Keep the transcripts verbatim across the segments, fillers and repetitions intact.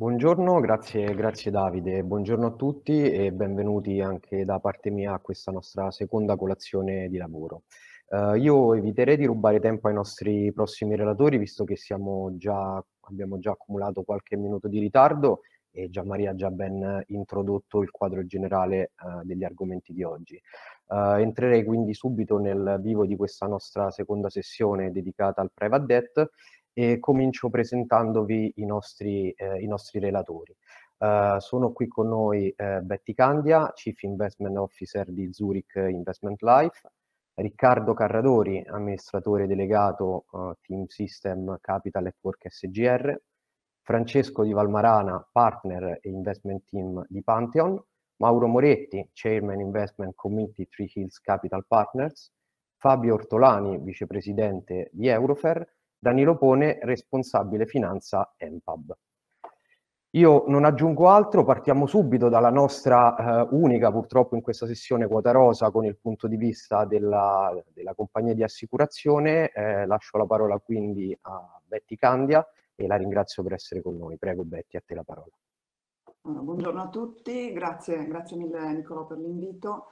Buongiorno, grazie, grazie Davide, buongiorno a tutti e benvenuti anche da parte mia a questa nostra seconda colazione di lavoro. Eh, io eviterei di rubare tempo ai nostri prossimi relatori, visto che siamo già, abbiamo già accumulato qualche minuto di ritardo e Gianmaria ha già ben introdotto il quadro generale eh, degli argomenti di oggi. Eh, entrerei quindi subito nel vivo di questa nostra seconda sessione dedicata al private debt e comincio presentandovi i nostri, eh, i nostri relatori. Uh, sono qui con noi eh, Betty Candia, Chief Investment Officer di Zurich Investment Life, Riccardo Carradori, amministratore delegato uh, Team System Capital at Work S G R, Francesco Di Valmarana, Partner e Investment Team di Pantheon, Mauro Moretti, Chairman Investment Committee Three Hills Capital Partners, Fabio Ortolani, Vicepresidente di Eurofer, Danilo Pone, responsabile finanza Empab. Io non aggiungo altro, partiamo subito dalla nostra eh, unica, purtroppo in questa sessione, quota rosa con il punto di vista della, della compagnia di assicurazione. Eh, lascio la parola quindi a Betty Candia e la ringrazio per essere con noi. Prego Betty, a te la parola. Allora, buongiorno a tutti, grazie, grazie mille Nicolò per l'invito.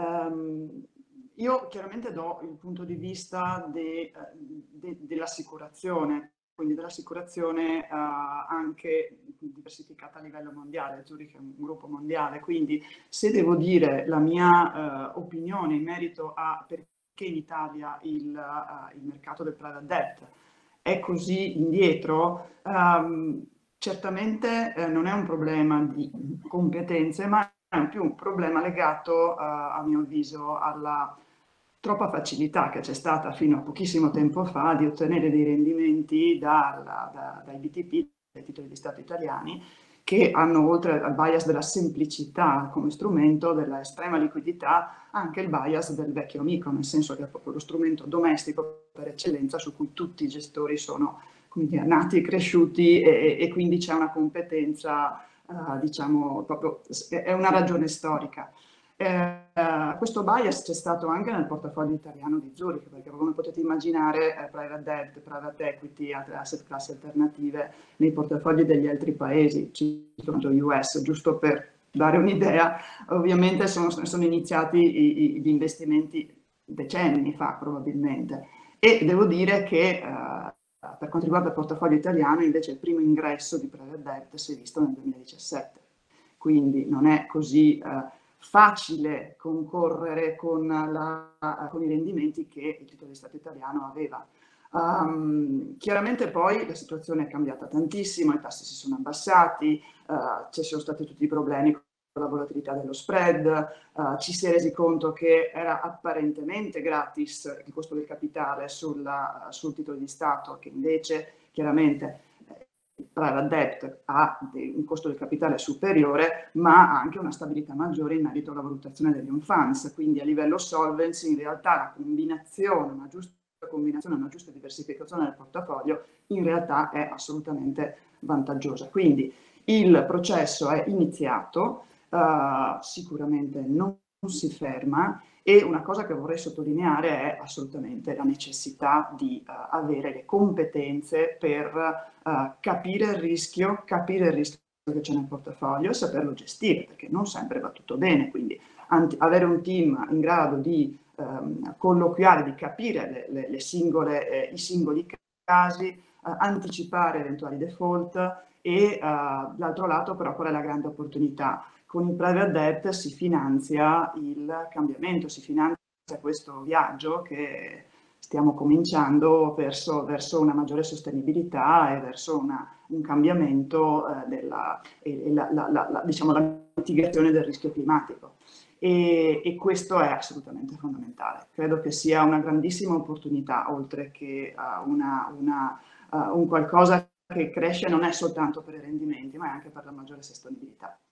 Um, io chiaramente do il punto di vista de, de, dell'assicurazione, quindi dell'assicurazione uh, anche diversificata a livello mondiale. Zurich è un gruppo mondiale, quindi se devo dire la mia uh, opinione in merito a perché in Italia il, uh, il mercato del private debt è così indietro, um, certamente eh, non è un problema di competenze, ma è più un problema legato, uh, a mio avviso, alla troppa facilità che c'è stata fino a pochissimo tempo fa di ottenere dei rendimenti dalla, da, dai B T P, dai titoli di Stato italiani, che hanno, oltre al bias della semplicità come strumento, della estrema liquidità, anche il bias del vecchio amico, nel senso che è proprio lo strumento domestico per eccellenza su cui tutti i gestori sono, come dire, nati e cresciuti, e, e quindi c'è una competenza, uh, diciamo, proprio, è una ragione storica. Eh, questo bias c'è stato anche nel portafoglio italiano di Zurich, perché come potete immaginare eh, private debt, private equity, altre asset class alternative nei portafogli degli altri paesi, cito U S, giusto per dare un'idea, ovviamente sono, sono iniziati i, i, gli investimenti decenni fa probabilmente, e devo dire che eh, per quanto riguarda il portafoglio italiano invece il primo ingresso di private debt si è visto nel duemiladiciassette, quindi non è così eh, facile concorrere con, la, con i rendimenti che il titolo di Stato italiano aveva. Um, chiaramente poi la situazione è cambiata tantissimo, i tassi si sono abbassati, uh, ci sono stati tutti i problemi con la volatilità dello spread, uh, ci si è resi conto che era apparentemente gratis il costo del capitale sulla, sul titolo di Stato, che invece chiaramente il private debt ha un costo del capitale superiore, ma ha anche una stabilità maggiore in merito alla valutazione degli own funds, quindi a livello solvency in realtà la combinazione, una giusta combinazione, una giusta diversificazione del portafoglio in realtà è assolutamente vantaggiosa. Quindi il processo è iniziato, uh, sicuramente non si ferma, e una cosa che vorrei sottolineare è assolutamente la necessità di uh, avere le competenze per uh, capire il rischio, capire il rischio che c'è nel portafoglio e saperlo gestire, perché non sempre va tutto bene, quindi avere un team in grado di um, colloquiare, di capire le, le, le singole, eh, i singoli casi, uh, anticipare eventuali default e uh, dall'altro lato però qual è la grande opportunità? Con il private debt si finanzia il cambiamento, si finanzia questo viaggio che stiamo cominciando verso, verso una maggiore sostenibilità e verso una, un cambiamento eh, della e, e la, la, la, diciamo, la mitigazione del rischio climatico. E, e questo è assolutamente fondamentale. Credo che sia una grandissima opportunità, oltre che uh, una, una, uh, un qualcosa che cresce non è soltanto per i rendimenti, ma è anche per la maggiore sostenibilità.